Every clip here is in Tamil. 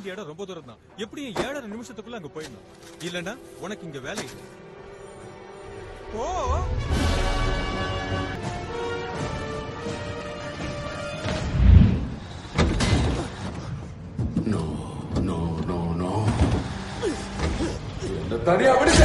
வேண்டிய இடம் ரொம்ப தூரம் தான். எப்படியும் 7.5 நிமிஷத்துக்குள்ள அங்க போயிடணும். இல்லன்னா உனக்கு இங்க வேலை இல்லை. Oh no no no no என்ன தனியா விடுங்க.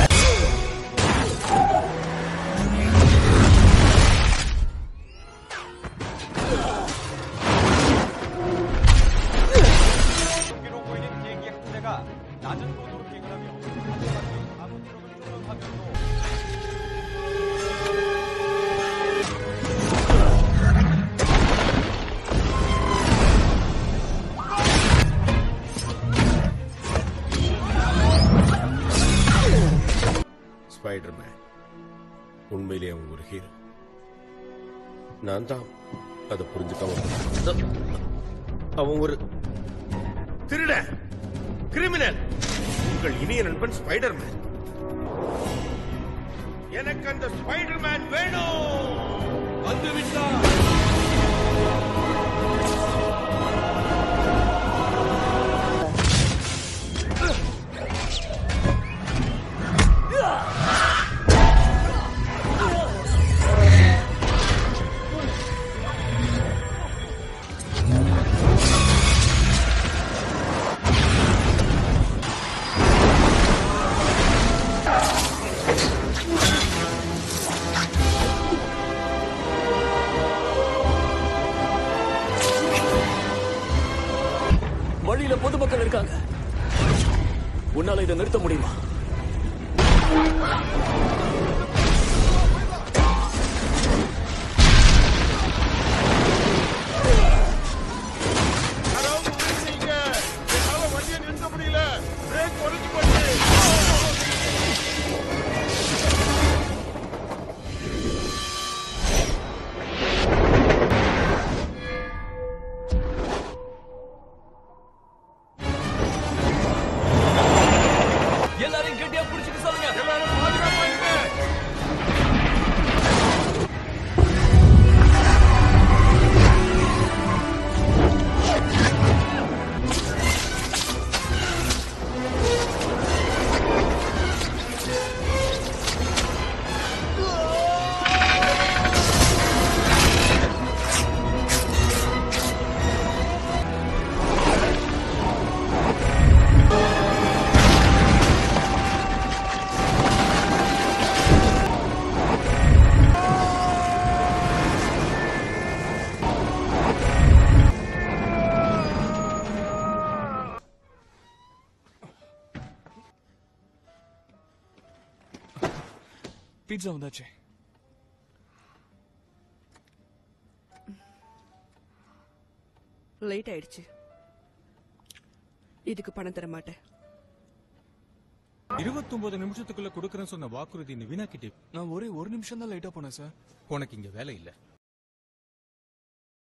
ஸ்பைடர்மேன் உண்மையிலேயே அவன் ஒரு ஹீரோ. நான் தான் அதை புரிஞ்சுக்காம அவன் ஒரு திருட கிரிமினல். உங்கள் இனிய நண்பன் ஸ்பைடர்மேன். எனக்கு அந்த ஸ்பைடர்மேன் வேணும். வந்துவிட்டார். வழியில பொதுமக்கள் இருக்காங்க. உன்னால இதை நிறுத்த முடியுமா? வண்டியை நிறுத்த முடியல. பிரேக் உடைஞ்சு போச்சு. எல்லாரையும் கெட்டியா புடிச்சிட்டு சொல்லுங்க. எல்லாரும் பாதுகாப்பா இருங்க. பீட்சா வந்தாச்சு. லேட் ஆயிடுச்சு. இதுக்கு பணம் தர மாட்டேன். 29 நிமிஷத்துக்குள்ள கொடுக்கறேன்னு சொன்ன வாக்குறுதி நீ வீணாக்கிட்டே. நான் ஒரே ஒரு நிமிஷம் தான் லேட்டா போனேன் சார். உனக்கு இங்க வேலை இல்லை.